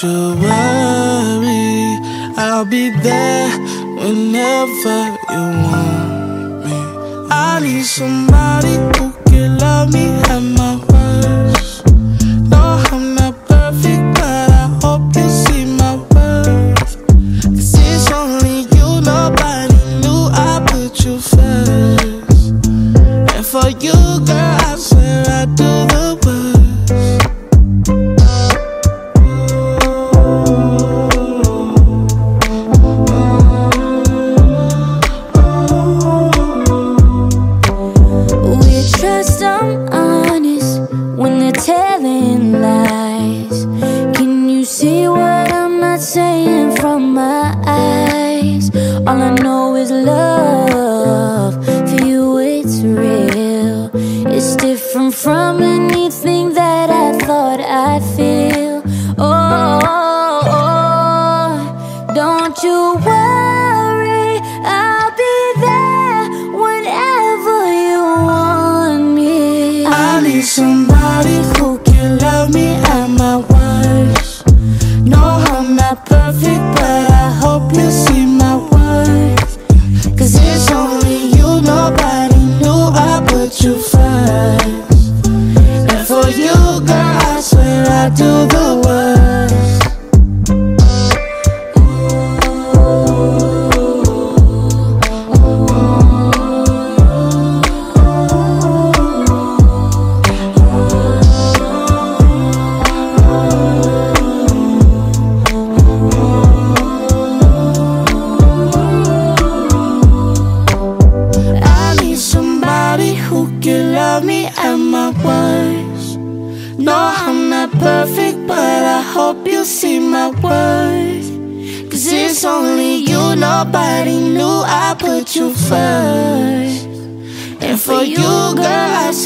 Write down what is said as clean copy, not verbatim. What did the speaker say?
you worry, I'll be there whenever you want me. I need somebody who can love me at my worst. No, I'm not perfect, but I hope you see my worth. 'Cause it's only you, nobody knew I put you first. And for you, girl, I swear I do the worst. Telling lies. Can you see what I'm not saying from my eyes? All I know is love. For you it's real. It's different from anything that I thought I'd feel. Oh, don't you worry, I'll be there whenever you want me. I need somebody who can love me at my worst. No, I'm not perfect, but I hope you see my worth. 'Cause it's only you, nobody knew I put you first. And for you, girl, I swear I do the worst. Love me at my worst. No, I'm not perfect, but I hope you see my worth. 'Cause it's only you, nobody knew I put you first. And for you, girl, I